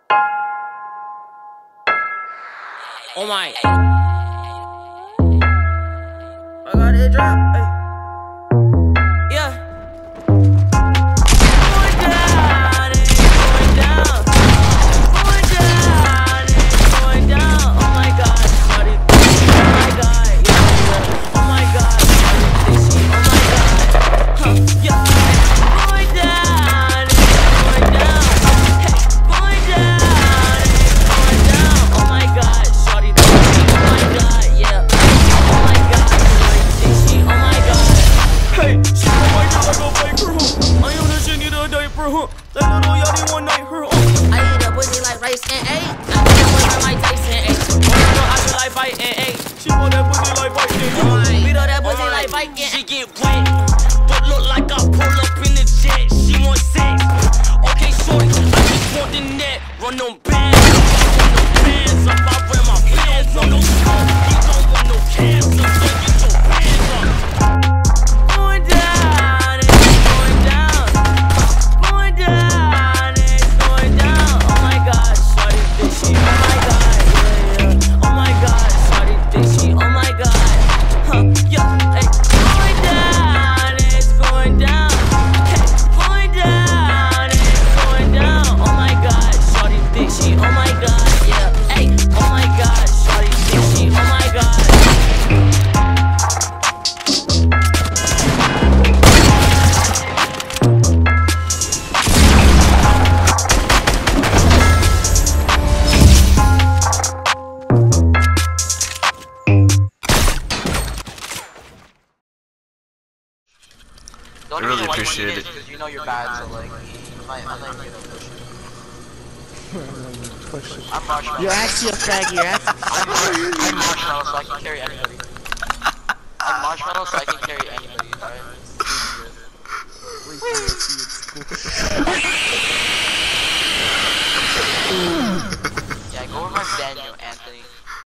Oh my. I got it drop. Hey. Yeah. Going down, it's going down. Going down, it's going down. Oh my God, shawty. Oh my God, yeah. Oh my God, shawty. Oh my God. Yeah. Going down, it's going down. Hey, going down, it's going down. Oh my God, shawty. Oh my God, yeah. Oh my God, shawty. Oh my God. Hey, she on my girl, I go bake her, huh? I know that she need a diaper, huh? That little yachty one night, her, I eat a pussy like rice and egg. I think I'm with my Tyson, egg. I feel like fighting, egg. She want that pussy like fighting, beat up that pussy like fighting. She get wet, but look like I pull up in the jet. She want sex. Okay, shorty, I just want the net. Run them bands, run them bands up. I wear my pants on. No smoke, you don't want no cancer, so get your hands up. Going down, it's going down. Going down, it's going down. Oh my God, shawty, think she, oh my God, yeah, yeah. Oh my God, shawty, think she, oh my God, yeah, hey. Going down, it's going down. Hey, going down, it's going down. Oh my God, shawty, think she, oh my God, yeah, hey. Oh my God, shawty, think she, oh my God. I really appreciate it. You know you're bad, so like, I'm not gonna push it. I'm Marshmallow. You're actually a fag, you're actually I'm Marshmallow, so I can carry anybody. I'm Marshmallow, so I can carry anybody, alright?